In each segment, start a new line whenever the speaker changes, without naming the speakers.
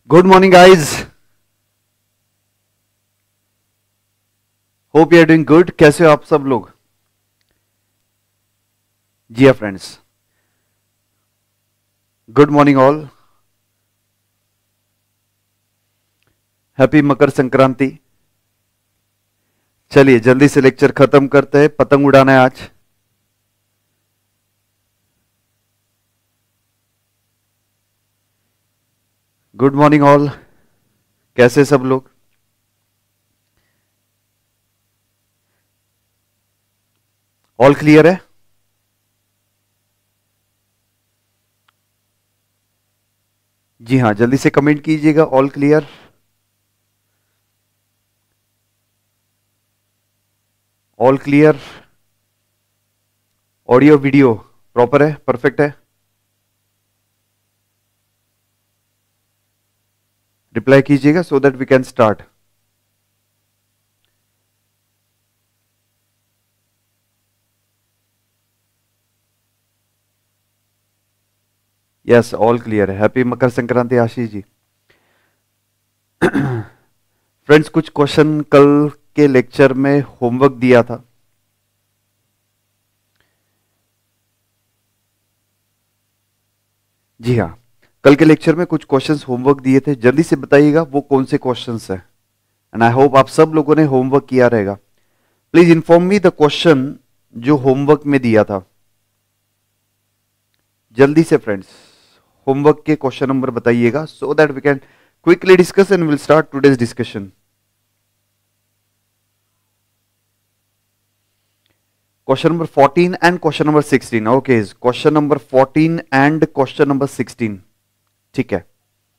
Good morning guys, hope you are doing good. कैसे हो आप सब लोग? जी हाँ friends, good morning all. Happy Makar Sankranti. चलिए जल्दी से लेक्चर खत्म करते हैं, पतंग उड़ाना है आज। गुड मॉर्निंग ऑल, कैसे सब लोग? ऑल क्लियर है? जी हाँ, जल्दी से कमेंट कीजिएगा all clear. All clear. Audio video proper है, परफेक्ट है? रिप्लाई कीजिएगा so that we can start. Yes, all clear है। हैप्पी मकर संक्रांति आशीष जी। फ्रेंड्स, कुछ क्वेश्चन कल के लेक्चर में होमवर्क दिया था। जी हाँ, कल के लेक्चर में कुछ क्वेश्चंस होमवर्क दिए थे, जल्दी से बताइएगा वो कौन से क्वेश्चंस हैं। एंड आई होप आप सब लोगों ने होमवर्क किया रहेगा। Please inform me the question जो होमवर्क में दिया था। जल्दी से फ्रेंड्स होमवर्क के क्वेश्चन नंबर बताइएगा so that we can quickly discuss and will start today's discussion. Question number 14 and question number 16। Okay, question number 14 and question number 16। ठीक है,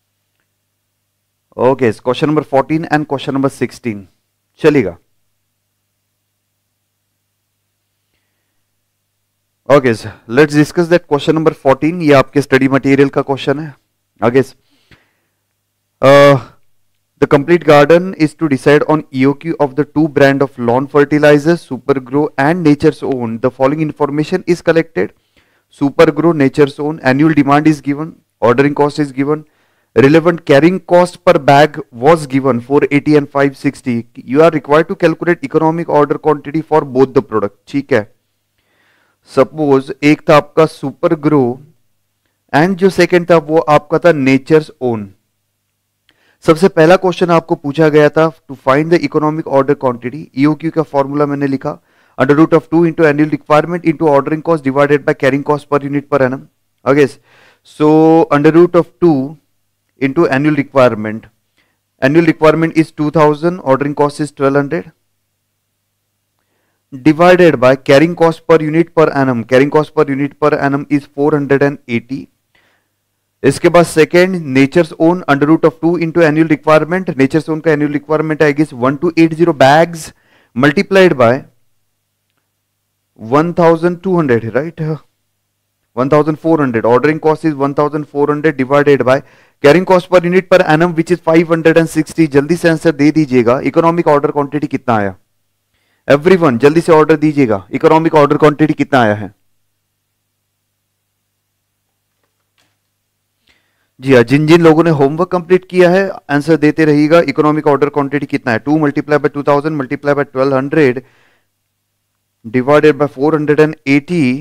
okay, question number 14 and question number 16 चलेगा। Okay, let's discuss that question number 14। ये आपके study material का question है। आगे, the complete garden is to decide on EOQ of the two brand of lawn fertilizers, Supergrow and Nature's Own. The following information is collected. Supergrow, Nature's Own, annual demand is given, ordering cost is given, relevant carrying cost per bag was given 480 and 560. You are required to calculate economic order quantity for both the product. ठीक है, suppose एक था आपका super grow and जो second था वो आपका था नेचर्स ओन। सबसे पहला क्वेश्चन आपको पूछा गया था to find the economic order quantity. EOQ का फॉर्मूला मैंने लिखा under root of 2 into annual requirement into ordering cost divided by carrying cost per unit per annum. Okay, so under root of 2 into annual requirement is 2000, ordering cost is 1200 divided by carrying cost per unit per annum. Carrying cost per unit per annum is 480. इसके बाद second nature's own under root of 2 into annual requirement. Nature's own का annual requirement आएगी 1280 bags multiplied by 1200, right, 1400। Ordering cost is 1400 divided by carrying cost per unit per annum which is 560। जल्दी से answer दे दीजिएगा, economic order quantity कितना आया? Everyone जल्दी से order दीजिएगा, इकोनॉमिक ऑर्डर क्वांटिटी कितना आया है? जी हाँ, जिन जिन लोगों ने होमवर्क कंप्लीट किया है आंसर देते रहिएगा। इकोनॉमिक ऑर्डर क्वांटिटी कितना है? 2 multiply by 2000 multiply by 1200 divided by 480।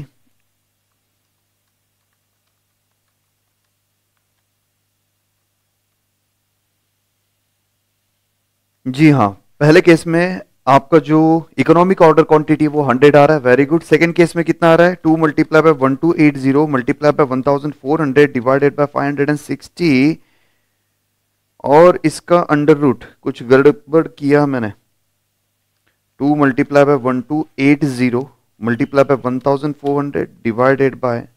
जी हाँ, पहले केस में आपका जो इकोनॉमिक ऑर्डर क्वांटिटी वो 100 आ रहा है, वेरी गुड। सेकंड केस में कितना आ रहा है? 2 multiply by 1280 multiply by 1400 divided by 560 और इसका अंडर रूट कुछ गड़बड़ किया मैंने। 2 multiply by 1280 multiply by 1400 divided by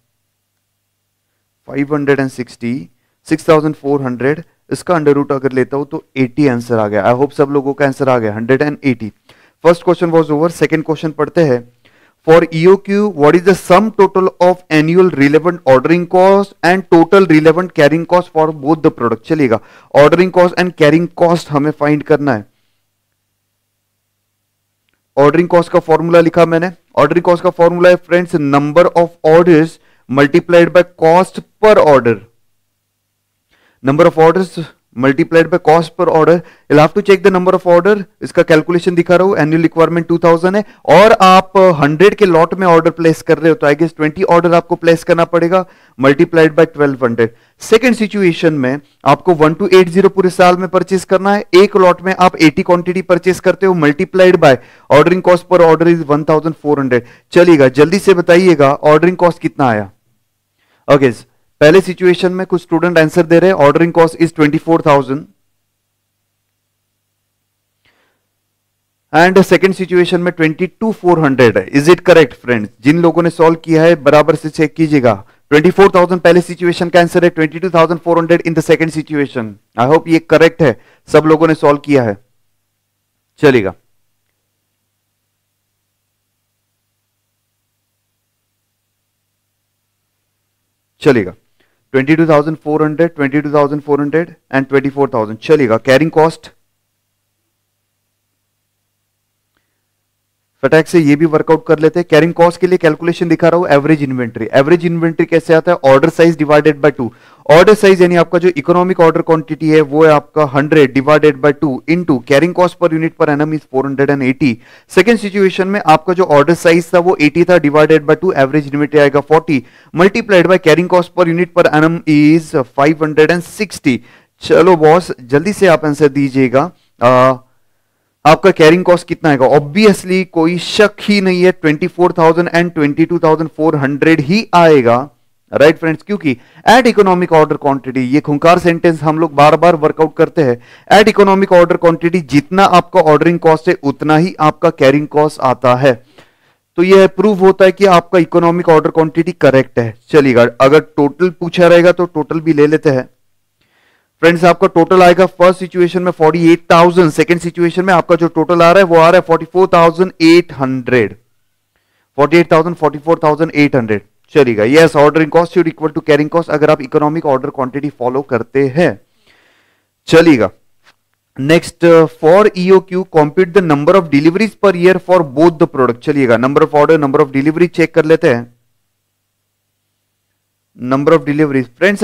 560 6400। इसका अंडर रूट अगर लेता हूं तो 80 आंसर आ गया। आई होप सब लोगों का आंसर आ गया 180। First question was over. Second question पढ़ते हैं। For EOQ what is the sum total of annual relevant ordering cost and total relevant carrying cost for both the product. चलेगा, ordering cost and carrying cost हमें find करना है। Ordering cost का formula लिखा मैंने। Ordering cost का formula है friends number of orders multiplied by cost per order. Number of orders multiplied by cost per order, you'll have to check the number of order, इसका calculation दिखा रहा हूं, annual requirement 2000 है और आप 100 के लॉट में ऑर्डर प्लेस कर रहे हो तो आई गेस 20 ऑर्डर आपको प्लेस करना पड़ेगा, मल्टीप्लाइड बाय 1200। सेकंड सिचुएशन में आपको 1280 पूरे साल में परचेस करना है, एक लॉट में आप 80 क्वांटिटी परचेस करते हो, multiplied by ordering cost per order is 1400। चलिएगा जल्दी से बताइएगा ऑर्डरिंग कॉस्ट कितना आया। ओके पहले सिचुएशन में कुछ स्टूडेंट आंसर दे रहे हैं, ordering cost is 24,000 and second situation में 22,400 है। Is it correct friends? जिन लोगों ने सॉल्व किया है बराबर से चेक कीजिएगा। 24,000 पहले सिचुएशन का आंसर है, 22,400 in the second situation. I hope ये करेक्ट है, सब लोगों ने सॉल्व किया है। चलेगा चलेगा 22,400, 22,400 एंड 24,000। चलेगा कैरिंग कॉस्ट फटाक से ये भी वर्कआउट कर लेते हैं। कैरिंग कॉस्ट के लिए कैलकुलेशन दिखा रहा हूं, एवरेज इन्वेंट्री। एवरेज इन्वेंट्री कैसे आता है? Order size divided by 2। Order size यानी आपका जो इकोनॉमिक ऑर्डर क्वांटिटी है वो है आपका 100 divided by 2 into carrying cost per unit per annum is 480। Second situation में आपका जो ऑर्डर साइज था वो 80 था, डिवाइडेड बाय 2 एवरेज इन्वेंट्री आएगा 40 multiplied by carrying cost per unit per annum is 560। चलो बॉस जल्दी से आप आंसर दीजिएगा, आपका कैरिंग कॉस्ट कितना आएगा? ऑब्वियसली कोई शक ही नहीं है 24,000 एंड 22,400 ही आएगा, राइट फ्रेंड्स? क्योंकि एट इकोनॉमिक ऑर्डर क्वांटिटी, ये खुंखार सेंटेंस हम लोग बार बार वर्कआउट करते हैं। एट इकोनॉमिक ऑर्डर क्वांटिटी जितना आपका ऑर्डरिंग कॉस्ट है उतना ही आपका कैरिंग कॉस्ट आता है। तो यह प्रूव होता है कि आपका इकोनॉमिक ऑर्डर क्वांटिटी करेक्ट है। चलिएगा अगर टोटल पूछा रहेगा तो टोटल भी ले लेते हैं फ्रेंड्स। आपका टोटल आएगा फर्स्ट सिचुएशन में 48,000, सेकंड सिचुएशन में आपका जो टोटल आ रहा है वो आ रहा है 44,800। 48,000 44,800 चलेगा। Yes ordering cost should equal to carrying cost अगर आप इकोनॉमिक ऑर्डर क्वांटिटी फॉलो करते हैं। चलेगा next, for EOQ compute the number of deliveries per year for both the product. चलिएगा number of order number of delivery check कर लेते हैं। Number of deliveries friends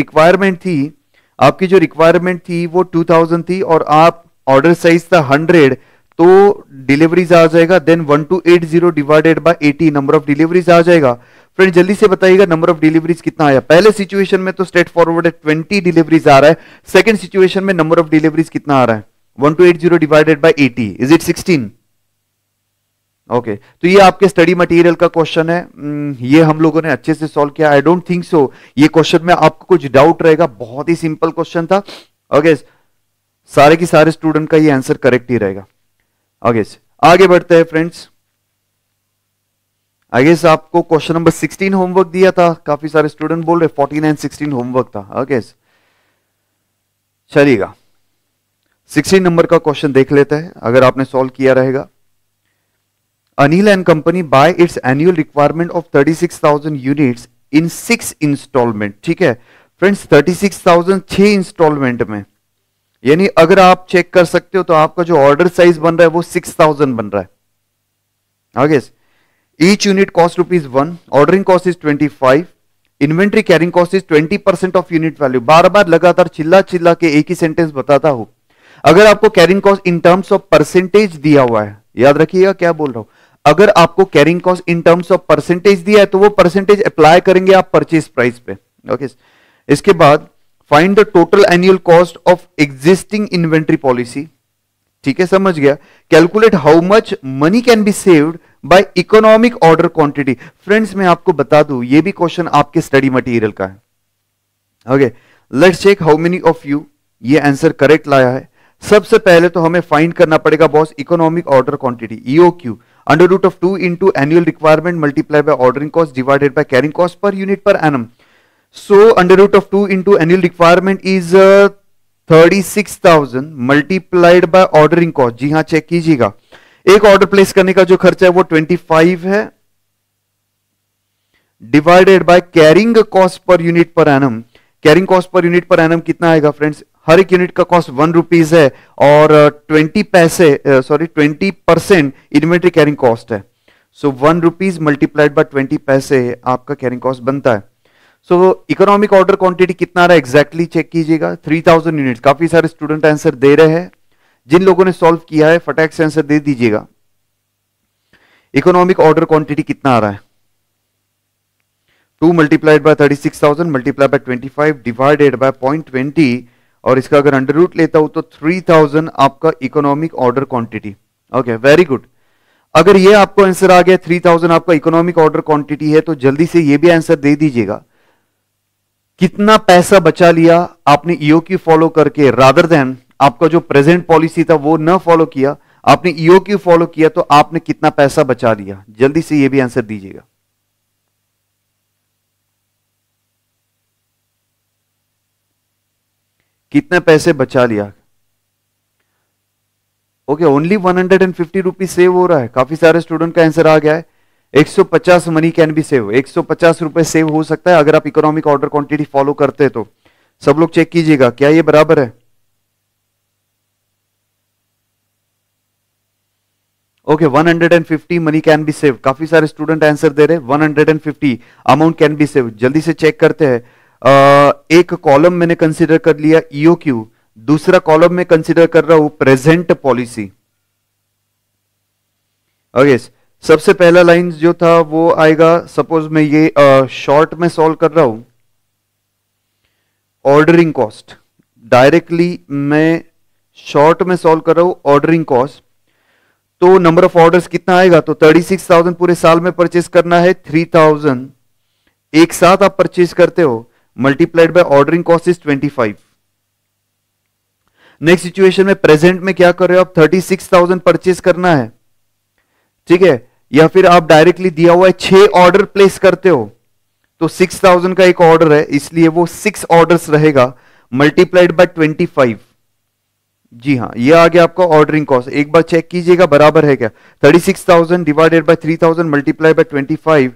आपकी जो रिक्वायरमेंट थी वो 2000 थी और आप ऑर्डर साइज था 100, तो डिलीवरीज आ जाएगा then 1280 divided by 80 number of deliveries आ जाएगा। फ्रेंड जल्दी से बताइएगा नंबर ऑफ डिलीवरीज कितना आया? पहले सिचुएशन में तो स्ट्रेट फॉरवर्ड है 20 डिलीवरीज आ रहा है, सेकंड सिचुएशन में नंबर ऑफ डिलीवरीज कितना आ रहा है? 1280 divided by 80 is it 16? Okay तो ये आपके स्टडी मटेरियल का क्वेश्चन है, ये हम लोगों ने अच्छे से सॉल्व किया। आई डोंट थिंक सो ये क्वेश्चन में आपको कुछ डाउट रहेगा, बहुत ही सिंपल क्वेश्चन था। ओके सारे के सारे स्टूडेंट का ये आंसर करेक्ट ही रहेगा। ओके आगे बढ़ते हैं फ्रेंड्स। आई गेस आपको क्वेश्चन नंबर 16 होमवर्क दिया था, काफी सारे स्टूडेंट बोल रहे 14 एंड 16 होमवर्क था। ओके चलिएगा 16 नंबर का क्वेश्चन देख लेते हैं अगर आपने सॉल्व किया रहेगा। Anil and company buy its annual requirement of 36,000 units in 6 installment। ठीक है फ्रेंड्स 36,000 6 इंस्टॉलमेंट में, यानी अगर आप चेक कर सकते हो तो आपका जो ऑर्डर साइज बन रहा है वो 6,000 बन रहा है। आगे each unit cost ₹1, ordering cost is 25, inventory carrying cost is 20% of unit value. बार बार लगातार चिल्ला चिल्ला के एक ही सेंटेंस बताता हूं। अगर आपको carrying cost in terms of percentage दिया हुआ है, याद रखिएगा क्या बोल रहा हूं, अगर आपको carrying cost in terms of percentage दिया है तो वो परसेंटेज अप्लाई करेंगे आप परचेज प्राइस पे। ओके इसके बाद find the total annual cost of existing inventory policy. ठीक है समझ गया। Calculate how much money can be saved by economic order quantity. Friends मैं आपको बता दूं ये भी क्वेश्चन आपके स्टडी मटेरियल का है। Okay let's check how many of you ये आंसर करेक्ट लाया है। सबसे पहले तो हमें फाइंड करना पड़ेगा boss economic order quantity EOQ, under root of 2 into annual requirement multiply by ordering cost divided by carrying cost per unit per annum. So under root of 2 into annual requirement is 36,000 multiplied by ordering cost. जी हाँ check कीजिएगा, एक order place करने का जो खर्चा है वो 25 है divided by carrying cost per unit per annum. Carrying cost per unit per annum कितना आएगा फ्रेंड्स? हर एक यूनिट का कॉस्ट ₹1 है और 20% इन्वेंट्री कैरिंग कॉस्ट है। सो ₹1 मल्टीप्लाइड बाय 20 पैसे आपका कैरिंग कॉस्ट बनता है। सो इकोनॉमिक ऑर्डर क्वांटिटी कितना आ रहा है एग्जैक्टली चेक कीजिएगा, 3000 यूनिट्स। काफी सारे स्टूडेंट आंसर दे रहे हैं, जिन लोगों ने सॉल्व किया है फटाक से आंसर दे दीजिएगा। इकोनॉमिक ऑर्डर क्वांटिटी कितना आ रहा है? 2 multiplied by 36,000 multiply by 25 divided by 0.20, और इसका अगर अंडर रूट लेता हूं तो 3000 आपका economic order quantity. Okay, very good. अगर ये आपको आंसर आ गया 3000 आपका इकोनॉमिक ऑर्डर क्वांटिटी है, तो जल्दी से ये भी आंसर दे दीजिएगा, कितना पैसा बचा लिया आपने ईओक्यू फॉलो करके, रादर देन आपका जो प्रेजेंट पॉलिसी था वो न फॉलो किया, आपने ईओक्यू फॉलो किया, तो आपने कितना पैसा बचा लिया? जल्दी से ये भी आंसर दीजिएगा। कितने पैसे बचा लिया? ओके, ओनली 150 रुपीज सेव हो रहा है। काफी सारे स्टूडेंट का आंसर आ गया है 150 मनी कैन बी सेव, 150 रुपए सेव हो सकता है अगर आप इकोनॉमिक ऑर्डर क्वांटिटी फॉलो करते हैं तो। सब लोग चेक कीजिएगा क्या ये बराबर है? Okay, 150 money can be save. काफी सारे स्टूडेंट आंसर दे रहे हैं 150 अमाउंट कैन बी सेव। जल्दी से चेक करते हैं। एक कॉलम मैंने कंसीडर कर लिया ईओक्यू, दूसरा कॉलम में कंसीडर कर रहा हूं प्रेजेंट पॉलिसी। ओके, सबसे पहला लाइन जो था वो आएगा, सपोज मैं ये शॉर्ट में सॉल्व कर रहा हूं, ऑर्डरिंग कॉस्ट। डायरेक्टली मैं शॉर्ट में सॉल्व कर रहा हूं ऑर्डरिंग कॉस्ट, तो नंबर ऑफ ऑर्डर्स कितना आएगा? तो 36,000 पूरे साल में परचेस करना है, 3000 एक साथ आप परचेस करते हो, multiplied by ordering cost is 25। Next situation में प्रेजेंट में क्या कर रहे हो आप? 36,000 परचेस करना है, ठीक है, या फिर आप डायरेक्टली दिया हुआ है 6 ऑर्डर प्लेस करते हो, तो 6,000 का एक ऑर्डर है इसलिए वो 6 ऑर्डर्स रहेगा, मल्टीप्लाइड बाय 25। जी हाँ, ये आ गया आपका ऑर्डरिंग कॉस्ट। एक बार चेक कीजिएगा बराबर है क्या? 36,000 divided by 3000 multiply by 25।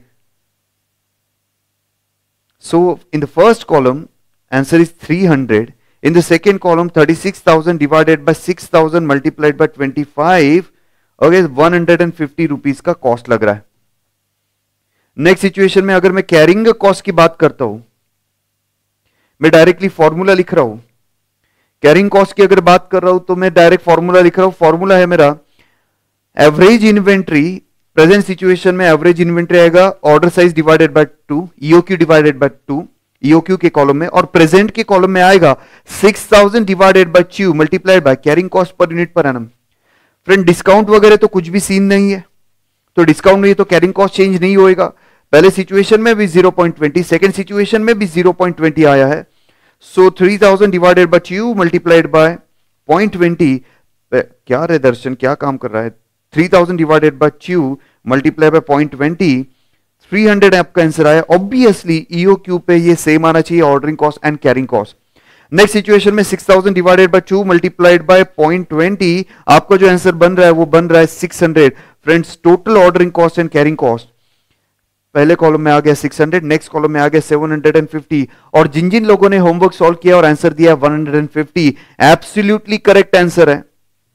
So in the first column answer is 300. In the second column 36,000 divided by 6,000 multiplied by 25. Okay, 150 rupees का कॉस्ट लग रहा है। नेक्स्ट सिचुएशन में अगर मैं कैरिंग कॉस्ट की बात करता हूं, मैं डायरेक्टली फॉर्मूला लिख रहा हूं। कैरिंग कॉस्ट की अगर बात कर रहा हूं तो मैं डायरेक्ट फॉर्मूला लिख रहा हूं। फॉर्मूला है मेरा एवरेज इन्वेंट्री। प्रेजेंट सिचुएशन में एवरेज इन्वेंट्री आएगा order size divided by 2, EOQ divided by 2, EOQ के कॉलम में, और प्रेजेंट के कॉलम में आएगा 6,000 divided by Q multiplied by carrying cost per unit per annum. Friend, discount वगैरह तो कुछ भी सीन नहीं है, तो डिस्काउंट नहीं है तो कैरिंग कॉस्ट चेंज नहीं होएगा। पहले सिचुएशन में भी 0.20, सेकेंड सिचुएशन में भी 0.20 आया है। So 3000 divided by Q multiplied by 0.20। क्या रे दर्शन, क्या काम कर रहा है? 3000 divided by Q multiply by 0.20, 300 आपका आंसर आया। ऑब्वियसली ईओक्यू पे ये सेम आना चाहिए, ordering cost and carrying cost. Next situation में 6000 डिवाइडेड बाय 2 मल्टीप्लाइड बाय 0.20, आपका जो आंसर बन रहा है वो बन रहा है 600। Friends, total ordering cost and carrying cost पहले कॉलम में आ गया 600, नेक्स्ट कॉलम में आ गया 750। और जिन जिन लोगों ने होमवर्क सॉल्व किया और आंसर दिया 150, एब्सोल्युटली करेक्ट आंसर है।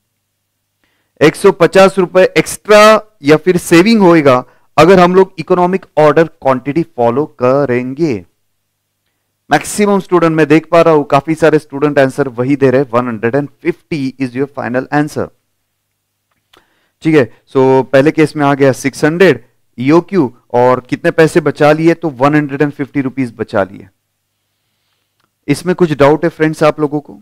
150 रुपए एक्स्ट्रा या फिर सेविंग होएगा अगर हम लोग इकोनॉमिक ऑर्डर क्वांटिटी फॉलो करेंगे। मैक्सिमम स्टूडेंट मैं देख पा रहा हूं, काफी सारे स्टूडेंट आंसर वही दे रहे, 150 इज योर फाइनल आंसर। ठीक है, सो पहले केस में आ गया 600 ईओक्यू, और कितने पैसे बचा लिए? तो 150 रुपीज बचा लिए। इसमें कुछ डाउट है फ्रेंड्स आप लोगों को?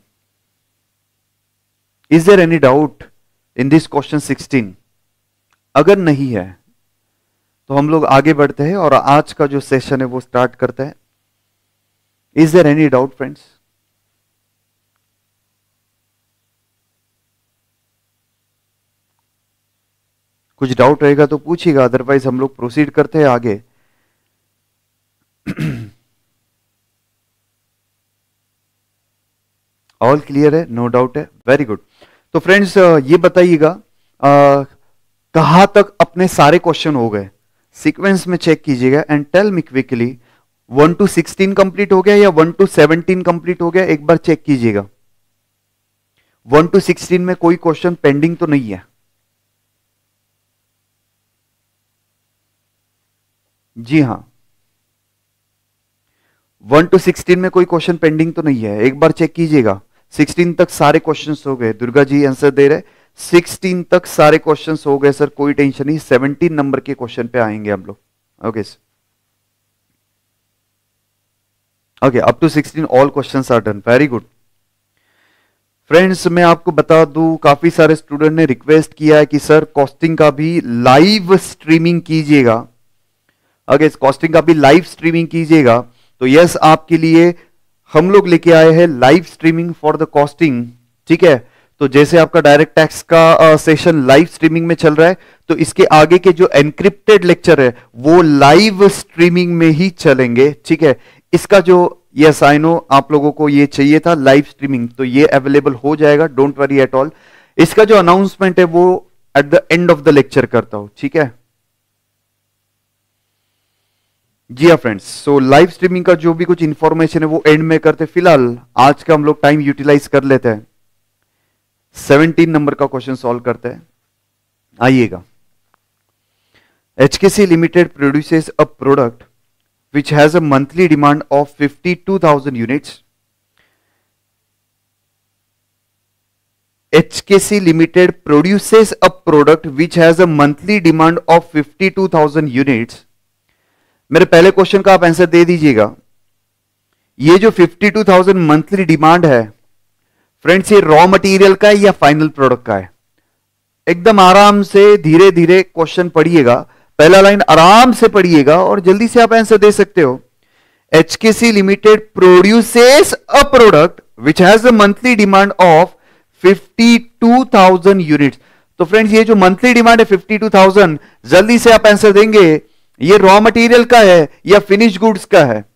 Is there any doubt in this question 16? अगर नहीं है तो हम लोग आगे बढ़ते हैं और आज का जो सेशन है वो स्टार्ट करते हैं। Is there any doubt friends? कुछ डाउट रहेगा तो पूछिएगा, अदरवाइज हम लोग प्रोसीड करते हैं आगे। ऑल क्लियर है? नो डाउट है? Very good. तो फ्रेंड्स ये बताइएगा कहां तक अपने सारे क्वेश्चन हो गए, सीक्वेंस में चेक कीजिएगा and tell me quickly 1 to 16 complete हो गया या 1 to 17 कंप्लीट हो गया, एक बार चेक कीजिएगा। 1 to 16 में कोई क्वेश्चन पेंडिंग तो नहीं है? जी हां, 1 to 16 में कोई क्वेश्चन पेंडिंग तो नहीं है, एक बार चेक कीजिएगा। 16 तक सारे क्वेश्चंस हो गए, दुर्गा जी आंसर दे रहे, 16 तक सारे क्वेश्चंस हो गए सर, कोई टेंशन नहीं। 17 नंबर के क्वेश्चन पे आएंगे हम लोग। Okay okay, up to 16 all questions are done, very good. Friends मैं आपको बता दूं, काफी सारे स्टूडेंट ने रिक्वेस्ट किया है कि सर कॉस्टिंग का भी लाइव स्ट्रीमिंग कीजिएगा। अगर कॉस्टिंग का भी लाइव स्ट्रीमिंग कीजिएगा तो यस, आपके लिए हम लोग लेके आए हैं live streaming for the costing. ठीक है, तो जैसे आपका डायरेक्ट टैक्स का सेशन लाइव स्ट्रीमिंग में चल रहा है, तो इसके आगे के जो एनक्रिप्टेड लेक्चर है वो लाइव स्ट्रीमिंग में ही चलेंगे। ठीक है, इसका जो यस आई नो आप लोगों को ये चाहिए था लाइव स्ट्रीमिंग, तो ये अवेलेबल हो जाएगा, डोंट वरी एट ऑल। इसका जो अनाउंसमेंट है वो at the end of the lecture करता हूं। ठीक है जी हाँ फ्रेंड्स, सो लाइव स्ट्रीमिंग का जो भी कुछ इंफॉर्मेशन है वो एंड में करते। फिलहाल आज का हम लोग टाइम यूटिलाइज कर लेते हैं, 17 नंबर का क्वेश्चन सॉल्व करते हैं। आइएगा, HKC limited produces a product which has a monthly demand of 52,000 units. HKC Limited produces a product which has a monthly demand of 52,000 units. मेरे पहले क्वेश्चन का आप आंसर दे दीजिएगा। ये जो 52,000 मंथली डिमांड है फ्रेंड्स, ये रॉ मटेरियल का है या फाइनल प्रोडक्ट का है? एकदम आराम से धीरे धीरे क्वेश्चन पढ़िएगा, पहला लाइन आराम से पढ़िएगा और जल्दी से आप आंसर दे सकते हो। HKC limited produces a product which has a monthly demand of 52,000 units. तो फ्रेंड्स ये जो मंथली डिमांड है 52,000, जल्दी से आप आंसर देंगे ये रॉ मटेरियल का है या फिनिश गुड्स का है?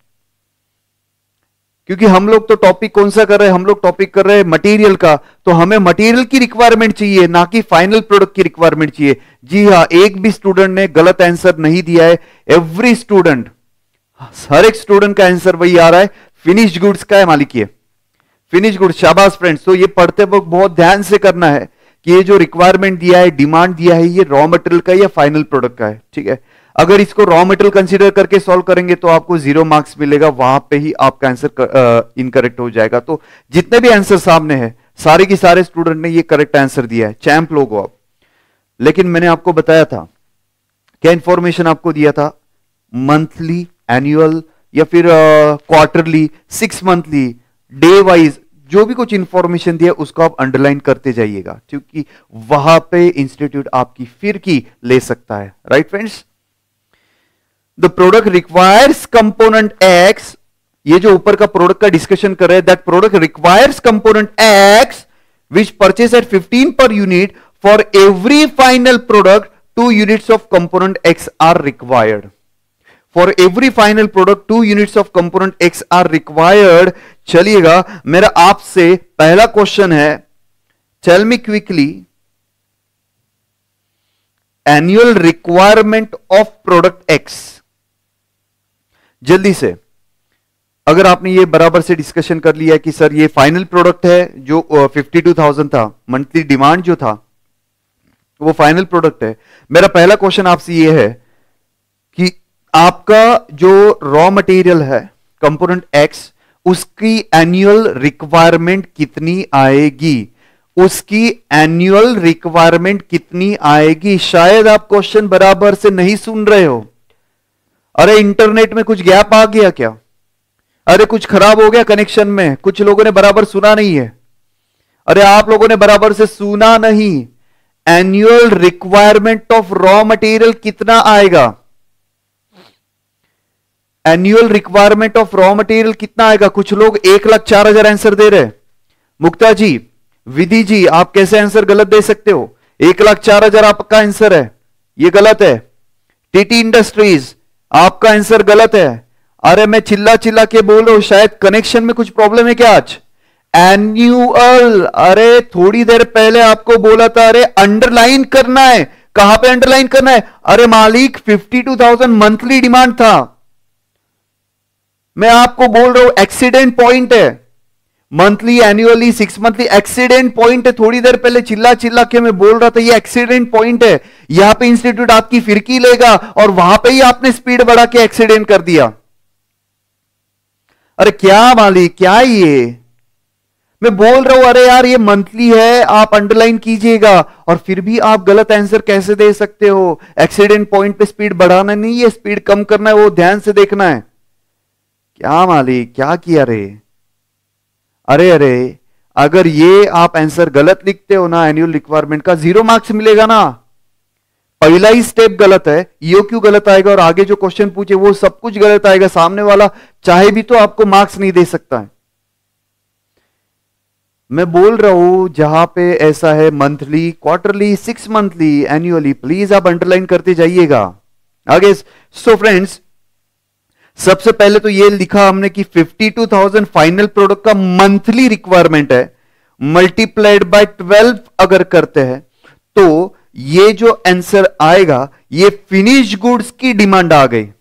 क्योंकि हम लोग तो टॉपिक कौन सा कर रहे हैं, हम लोग टॉपिक कर रहे हैं मटेरियल का, तो हमें मटेरियल की रिक्वायरमेंट चाहिए ना कि फाइनल प्रोडक्ट की रिक्वायरमेंट चाहिए। जी हाँ, एक भी स्टूडेंट ने गलत आंसर नहीं दिया है, एवरी स्टूडेंट, हर एक स्टूडेंट का आंसर वही आ रहा है, फिनिश गुड्स का है मालिक, ये फिनिश गुड्स। शाबाश फ्रेंड्स, तो ये पढ़ते वक्त बहुत ध्यान से करना है कि ये जो रिक्वायरमेंट दिया है, डिमांड दिया है, ये रॉ मटेरियल का या फाइनल प्रोडक्ट का है। ठीक है, अगर इसको रॉ मटेरियल कंसीडर करके सॉल्व करेंगे तो आपको 0 मार्क्स मिलेगा, वहां पे ही आपका आंसर इनकरेक्ट हो जाएगा। तो जितने भी आंसर सामने हैं सारे के सारे स्टूडेंट ने ये करेक्ट आंसर दिया है, चैंप लोग हो आप। लेकिन मैंने आपको बताया था, क्या इंफॉर्मेशन आपको दिया था? मंथली, एनुअल या फिर क्वार्टरली, 6 मंथली, डे वाइज, जो भी कुछ इंफॉर्मेशन दिया उसको आप अंडरलाइन करते जाइएगा, क्योंकि वहां पे इंस्टीट्यूट आपकी फिरकी ले सकता है। Right friends, the product requires component X, ये जो ऊपर का प्रोडक्ट का डिस्कशन कर रहे हैं, that product requires component X which purchase at 15 per unit, for every final product 2 units of component X are required. For every final product 2 units of component X are required. चलिएगा, मेरा आपसे पहला question है, tell me quickly annual requirement of product X. जल्दी से, अगर आपने ये बराबर से डिस्कशन कर लिया कि सर ये फाइनल प्रोडक्ट है, जो 52,000 था, मंथली डिमांड जो था वो फाइनल प्रोडक्ट है। मेरा पहला क्वेश्चन आपसे ये है कि आपका जो रॉ मटेरियल है कंपोनेंट एक्स, उसकी एनुअल रिक्वायरमेंट कितनी आएगी? उसकी एनुअल रिक्वायरमेंट कितनी आएगी? शायद आप क्वेश्चन बराबर से नहीं सुन रहे हो। अरे इंटरनेट में कुछ गैप आ गया क्या? अरे कुछ खराब हो गया कनेक्शन में? कुछ लोगों ने बराबर सुना नहीं है। अरे आप लोगों ने बराबर से सुना नहीं। Annual requirement of raw material कितना आएगा? Annual requirement of raw material कितना आएगा? कुछ लोग 1,04,000 आंसर दे रहे। मुक्ता जी, विधि जी, आप कैसे आंसर गलत दे सकते हो? 1,04,000 आपका आंसर है, ये गलत है। टीटी इंडस्ट्रीज, आपका आंसर गलत है। अरे मैं चिल्ला चिल्ला के बोल रहा हूं, शायद कनेक्शन में कुछ प्रॉब्लम है क्या आज? एनुअल, अरे थोड़ी देर पहले आपको बोला था, अरे अंडरलाइन करना है। कहां पे अंडरलाइन करना है? अरे मालिक 52,000 मंथली डिमांड था। मैं आपको बोल रहा हूं एक्सीडेंट पॉइंट है, monthly, annually, 6 monthly, accident point है। थोड़ी देर पहले चिल्ला चिल्ला के मैं बोल रहा था ये एक्सीडेंट पॉइंट है। यहां पे इंस्टीट्यूट आपकी फिरकी लेगा और वहां पे ही आपने स्पीड बढ़ा के एक्सीडेंट कर दिया। अरे क्या मालिक, क्या है ये? मैं बोल रहा हूं अरे यार ये मंथली है, आप अंडरलाइन कीजिएगा, और फिर भी आप गलत आंसर कैसे दे सकते हो? एक्सीडेंट पॉइंट पे स्पीड बढ़ाना नहीं है, स्पीड कम करना है, वो ध्यान से देखना है। क्या मालिक, क्या किया रे? अरे अरे, अगर ये आप आंसर गलत लिखते हो ना एनुअल रिक्वायरमेंट का, 0 मार्क्स मिलेगा ना। पहला ही स्टेप गलत है, ईओक्यू गलत आएगा, और आगे जो क्वेश्चन पूछे वो सब कुछ गलत आएगा। सामने वाला चाहे भी तो आपको मार्क्स नहीं दे सकता है। मैं बोल रहा हूं जहां पे ऐसा है monthly, quarterly, 6 monthly, annually, please आप अंडरलाइन करते जाइएगा आगे। सो फ्रेंड्स, सबसे पहले तो ये लिखा हमने कि 52,000 फाइनल प्रोडक्ट का मंथली रिक्वायरमेंट है, मल्टीप्लाइड बाय 12 अगर करते हैं तो ये जो आंसर आएगा ये फिनिश गुड्स की डिमांड आ गई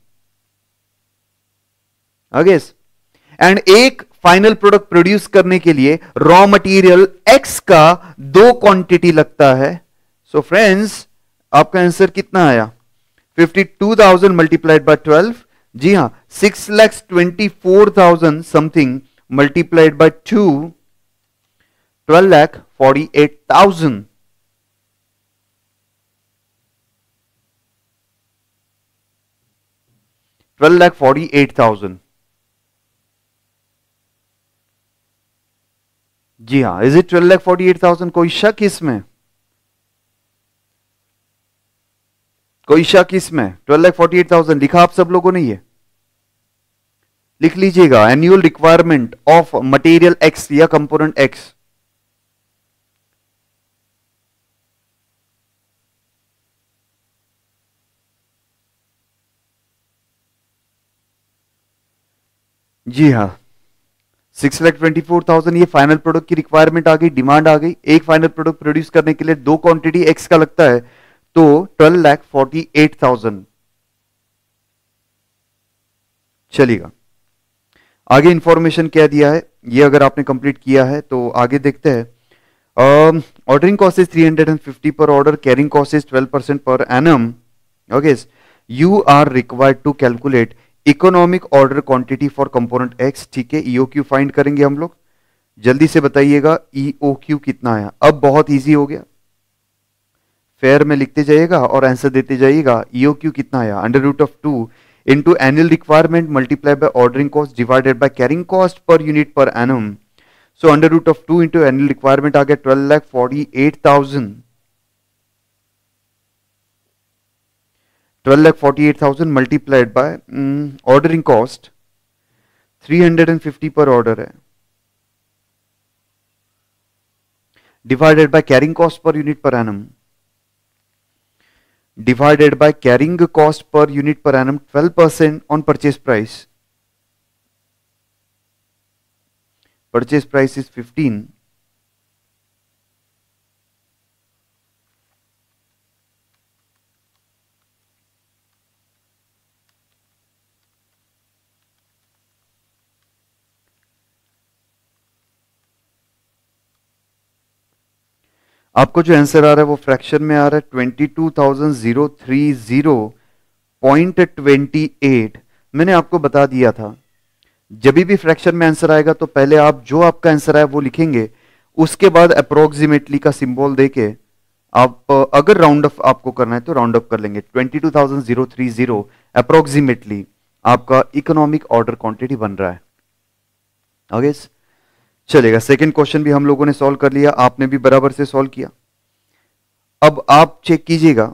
आगे। एंड एक फाइनल प्रोडक्ट प्रोड्यूस करने के लिए रॉ मटेरियल एक्स का 2 क्वांटिटी लगता है। सो फ्रेंड्स, आपका आंसर कितना आया? 52,000 मल्टीप्लाइड बाय 12, जी हां, 6,24,000 समथिंग मल्टीप्लाइड बाय 2, 12,48,000। $12,48,000। जी हाँ, इज इट 12,48,000? कोई शक इसमें? कोई शक इसमें? 12,48,000 लिखा आप सब लोगों ने? ये लिख लीजिएगा, annual requirement of material X या कंपोनेंट एक्स। जी हाँ, 6,24,000 ये फाइनल प्रोडक्ट की रिक्वायरमेंट आ गई, डिमांड आ गई। एक फाइनल प्रोडक्ट प्रोड्यूस करने के लिए 2 क्वांटिटी एक्स का लगता है, तो 12,48,000 चलेगा। आगे इंफॉर्मेशन क्या दिया है, ये अगर आपने कंप्लीट किया है तो आगे देखते हैं। ऑर्डरिंग कॉस्ट इज 350 पर order, carrying cost is 12% per annum. Okay, you are required to calculate economic order quantity for component X. ठीक है, ईओक्यू फाइंड करेंगे हम लोग। जल्दी से बताइएगा ईओक्यू कितना आया। अब बहुत इजी हो गया, फेयर में लिखते जाइएगा और आंसर देते जाइएगा। ईओक्यू कितना आया? √2 into annual requirement multiplied by ordering cost divided by carrying cost per unit per annum. So √2 into annual requirement आ गया 12,48,000। 12,48,000 multiplied by ordering cost 350 per order है, divided by carrying cost per unit per annum, divided by carrying cost per unit per annum 12% on purchase price. Purchase price is 15. आपको जो answer आ रहा है वो fraction में आ रहा है 22,030.28। मैंने आपको बता दिया था जब भी फ्रैक्शन में आंसर आएगा तो पहले आप जो आपका आंसर है वो लिखेंगे, उसके बाद अप्रोक्सीमेटली का सिंबल देके आप अगर राउंड ऑफ आपको करना है तो राउंड ऑफ कर लेंगे। 22,030 अप्रोक्सीमेटली आपका इकोनॉमिक ऑर्डर क्वांटिटी बन रहा है। ओके, चलेगा। सेकंड क्वेश्चन भी हम लोगों ने सॉल्व कर लिया, आपने भी बराबर से सॉल्व किया। अब आप चेक कीजिएगा,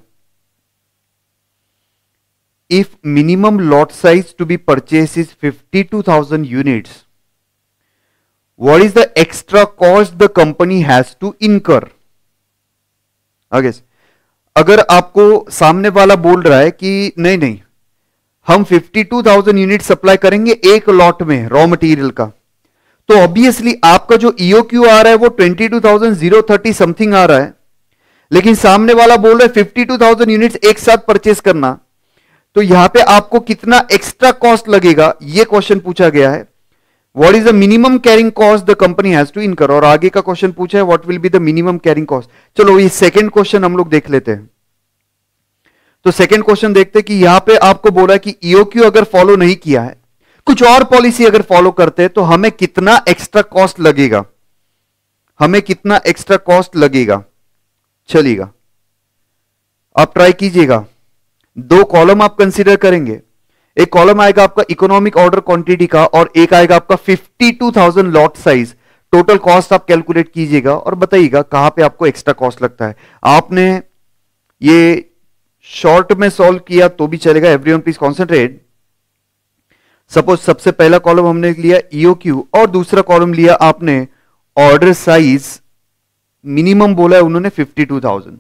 if minimum lot size to be purchase is 52,000 units, what is the extra cost the company has to incur. आगे अगर आपको सामने वाला बोल रहा है कि नहीं नहीं हम 52,000 यूनिट सप्लाई करेंगे एक लॉट में रॉ मटेरियल का, तो ऑब्वियसली आपका जो ईओक्यू आ रहा है वो 22,030 समथिंग आ रहा है, लेकिन सामने वाला बोल रहा है 52,000 यूनिट्स एक साथ परचेस करना, तो यहां पे आपको कितना एक्स्ट्रा कॉस्ट लगेगा ये क्वेश्चन पूछा गया है। What is the minimum carrying cost the company has to incur, और आगे का क्वेश्चन पूछा है what will be the minimum carrying cost. चलो ये सेकंड क्वेश्चन हम लोग देख लेते हैं। तो सेकंड क्वेश्चन देखते हैं कि यहां पे आपको बोला कि ईओक्यू अगर फॉलो नहीं किया है कुछ और पॉलिसी अगर फॉलो करते हैं तो हमें कितना एक्स्ट्रा कॉस्ट लगेगा, हमें कितना एक्स्ट्रा कॉस्ट लगेगा। चलिएगा, आप ट्राई कीजिएगा। दो कॉलम आप कंसीडर करेंगे, एक कॉलम आएगा आपका इकोनॉमिक ऑर्डर क्वांटिटी का और एक आएगा आपका 52,000 लॉट साइज। टोटल कॉस्ट आप कैलकुलेट कीजिएगा और बताइएगा कहां पे आपको एक्स्ट्रा कॉस्ट लगता है। आपने ये शॉर्ट में सॉल्व किया तो भी चलेगा, एवरीवन प्लीज कॉन्सेंट्रेट। सपोज सबसे पहला कॉलम हमने लिया ईओक्यू और दूसरा कॉलम लिया आपने ऑर्डर साइज, मिनिमम बोला है उन्होंने 52,000।